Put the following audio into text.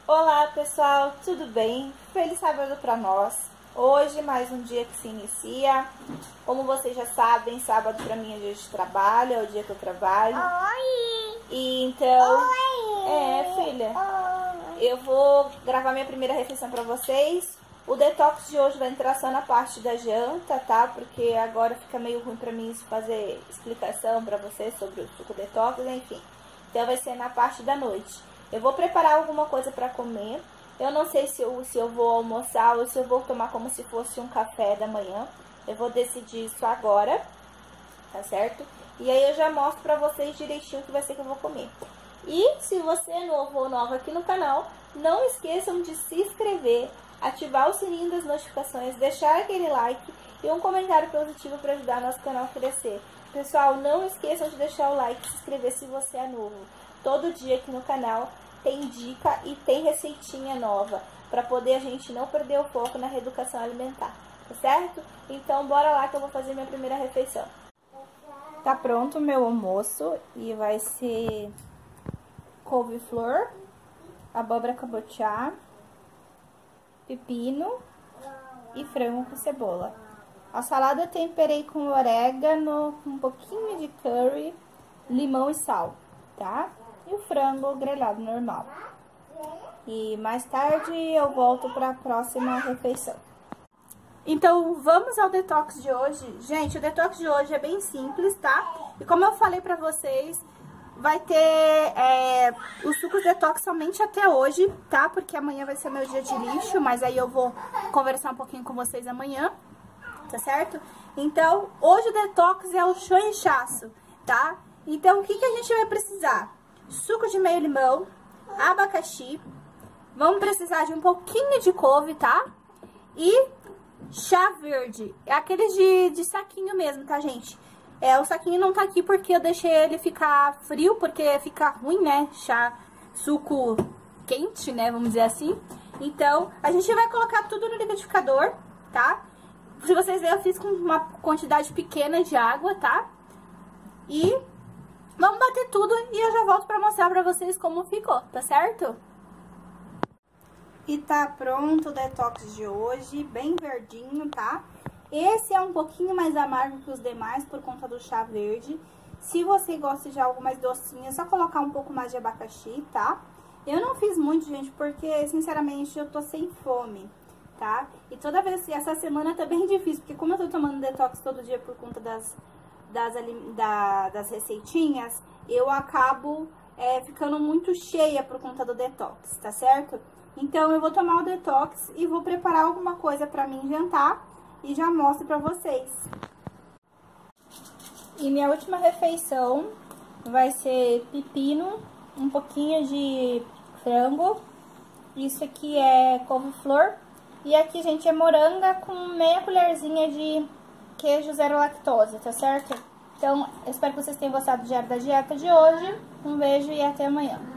Olá pessoal, tudo bem? Feliz sábado para nós. Hoje mais um dia que se inicia. Como vocês já sabem, sábado para mim é dia de trabalho, é o dia que eu trabalho. Oi! E então, Oi! filha, Oi! eu vou gravar minha primeira refeição para vocês. O detox de hoje vai entrar só na parte da janta, tá? Porque agora fica meio ruim para mim fazer explicação para vocês sobre o suco detox, enfim. Então vai ser na parte da noite. Eu vou preparar alguma coisa para comer. Eu não sei se eu vou almoçar ou se eu vou tomar como se fosse um café da manhã. Eu vou decidir isso agora, tá certo? E aí eu já mostro pra vocês direitinho o que vai ser que eu vou comer. E se você é novo ou nova aqui no canal, não esqueçam de se inscrever, ativar o sininho das notificações, deixar aquele like e um comentário positivo para ajudar nosso canal a crescer. Pessoal, não esqueçam de deixar o like e se inscrever se você é novo. Todo dia aqui no canal tem dica e tem receitinha nova, para poder a gente não perder o foco na reeducação alimentar, tá certo? Então bora lá que eu vou fazer minha primeira refeição. Tá pronto o meu almoço e vai ser couve-flor, abóbora cabotiá, pepino e frango com cebola. A salada eu temperei com orégano, um pouquinho de curry, limão e sal, tá? E o frango grelhado normal. E mais tarde eu volto para a próxima refeição. Então, vamos ao detox de hoje. Gente, o detox de hoje é bem simples, tá? E como eu falei pra vocês, vai ter os sucos detox somente até hoje, tá? Porque amanhã vai ser meu dia de lixo, mas aí eu vou conversar um pouquinho com vocês amanhã, tá certo? Então, hoje o detox é o show inchaço, tá? Então, o que a gente vai precisar? Suco de meio limão, abacaxi, vamos precisar de um pouquinho de couve, tá? E chá verde, é aqueles de saquinho mesmo, tá, gente? O saquinho não tá aqui porque eu deixei ele ficar frio, porque fica ruim, né? Suco quente, né? Vamos dizer assim. Então, a gente vai colocar tudo no liquidificador, tá? Se vocês verem, eu fiz com uma quantidade pequena de água, tá? E vamos bater tudo e eu já volto pra mostrar pra vocês como ficou, tá certo? E tá pronto o detox de hoje, bem verdinho, tá? Esse é um pouquinho mais amargo que os demais por conta do chá verde. Se você gosta de algo mais docinho, é só colocar um pouco mais de abacaxi, tá? Eu não fiz muito, gente, porque, sinceramente, eu tô sem fome, tá? E toda vez, essa semana tá bem difícil, porque como eu tô tomando detox todo dia por conta das receitinhas, eu acabo ficando muito cheia por conta do detox, tá certo? Então, eu vou tomar o detox e vou preparar alguma coisa pra mim jantar e já mostro pra vocês. E minha última refeição vai ser pepino, um pouquinho de frango, isso aqui é couve-flor e aqui, gente, é moranga com meia colherzinha de queijo zero lactose, tá certo? Então, eu espero que vocês tenham gostado da dieta de hoje. Um beijo e até amanhã.